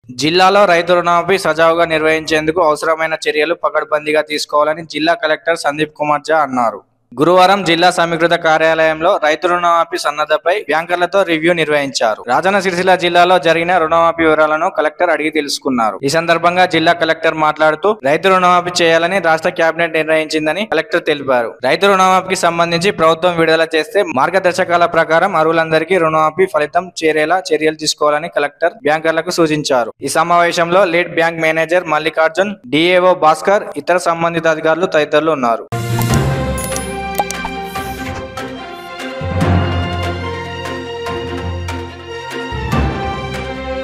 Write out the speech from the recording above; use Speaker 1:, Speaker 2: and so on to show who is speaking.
Speaker 1: జిల్లాలో రైతు రుణమాఫీ సజావుగా నిర్వహించేందుకు అవసరమైన చర్యలు పకడ్బందీగా తీసుకోవాలని జిల్లా కలెక్టర్ సందీప్ కుమార్ ఝా అన్నారు. గురువారం జిల్లా సమీకృత కార్యాలయంలో రైతు రుణమాఫీ సన్నద్ధపై బ్యాంకర్లతో రివ్యూ నిర్వహించారు. రాజన్న సిరిసిల్ల జిల్లాలో జరిగిన రుణమాఫీ వివరాలను కలెక్టర్ అడిగి తెలుసుకున్నారు. ఈ సందర్భంగా జిల్లా కలెక్టర్ మాట్లాడుతూ రైతు రుణమాఫీ చేయాలని రాష్ట్ర కేబినెట్ నిర్ణయించిందని కలెక్టర్ తెలిపారు. రైతు రుణమాఫీకి సంబంధించి ప్రభుత్వం విడుదల చేస్తే మార్గదర్శకాల ప్రకారం అర్హులందరికీ రుణమాఫీ ఫలితం చేరేలా చర్యలు తీసుకోవాలని కలెక్టర్ బ్యాంకర్లకు సూచించారు. ఈ సమావేశంలో lead bank manager Mallikarjun, DAO Bhaskar, ఇతర సంబంధిత అధికారులు తదితరులు ఉన్నారు.